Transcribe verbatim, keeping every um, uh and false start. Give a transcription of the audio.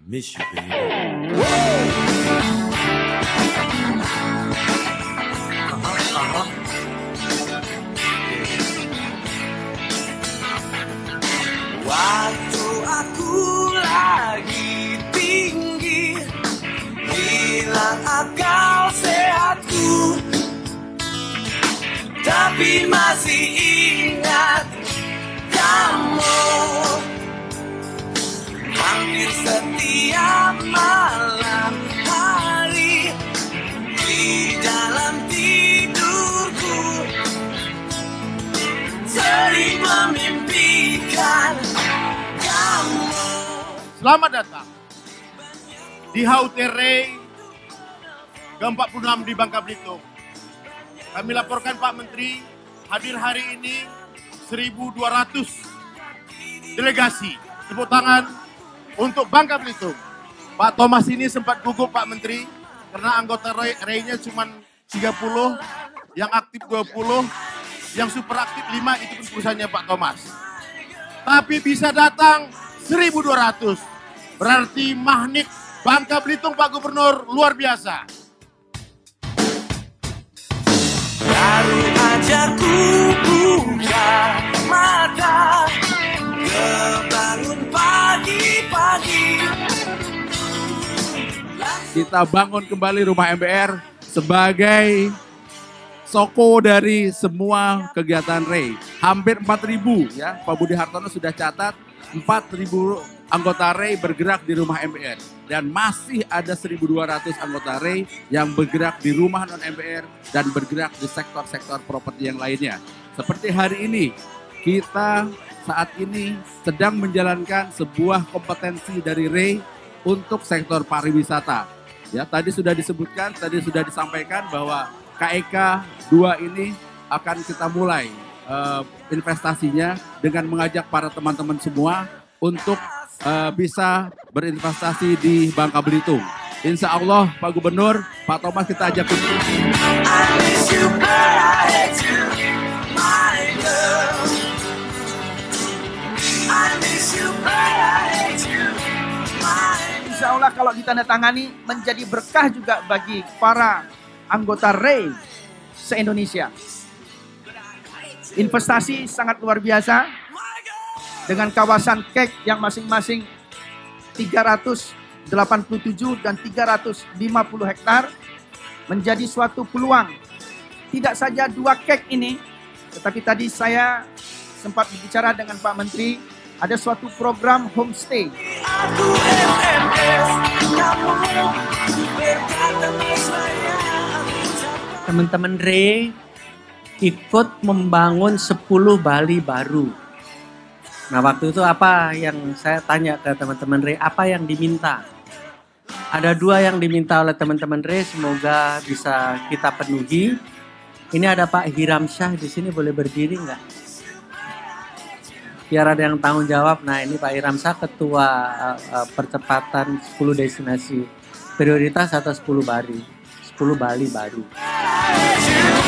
miss you, baby. Waktu aku lagi tinggi, hilang akal sehatku, tapi masih ingat kamu. Hampir setiap malam hari di dalam tidurku sering memimpikan kamu. Selamat datang di H U T Ray ke empat puluh enam di Bangka Belitung. Kami laporkan Pak Menteri, hadir hari ini seribu dua ratus delegasi. Tepuk tangan untuk Bangka Belitung. Pak Thomas ini sempat gugup Pak Menteri karena anggota Ray-nya cuma tiga puluh, yang aktif dua puluh, yang super aktif lima, itu pun perusahaannya Pak Thomas. Tapi bisa datang seribu dua ratus. Berarti magnet Bangka Belitung Pak Gubernur luar biasa. Baru aja ku buka mata, kebangun pagi-pagi. Kita bangun kembali rumah M B R sebagai soko dari semua kegiatan Ray. Hampir empat ribu ya, Pak Budi Hartono sudah catat empat ribu anggota Ray bergerak di rumah M B R. Dan masih ada seribu dua ratus anggota Ray yang bergerak di rumah non M B R dan bergerak di sektor-sektor properti yang lainnya. Seperti hari ini, kita saat ini sedang menjalankan sebuah kompetensi dari Ray untuk sektor pariwisata. Ya, tadi sudah disebutkan, tadi sudah disampaikan bahwa K E K dua ini akan kita mulai uh, investasinya dengan mengajak para teman-teman semua untuk uh, bisa berinvestasi di Bangka Belitung. Insya Allah Pak Gubernur, Pak Thomas kita ajak. Insya Allah kalau ditandatangani menjadi berkah juga bagi para anggota Ray se-Indonesia. Investasi sangat luar biasa dengan kawasan kek yang masing-masing tiga ratus delapan puluh tujuh dan tiga ratus lima puluh hektar menjadi suatu peluang. Tidak saja dua kek ini, tetapi tadi saya sempat berbicara dengan Pak Menteri, ada suatu program homestay. Teman-teman Ray ikut membangun sepuluh Bali baru. Nah waktu itu apa yang saya tanya ke teman-teman Ray, apa yang diminta? Ada dua yang diminta oleh teman-teman Ray, semoga bisa kita penuhi. Ini ada Pak Hiram Syah di sini, boleh berdiri nggak? Biar ada yang tanggung jawab. Nah ini Pak Hiram Syah, Ketua uh, uh, Percepatan sepuluh Destinasi Prioritas atau sepuluh Bali, sepuluh Bali baru.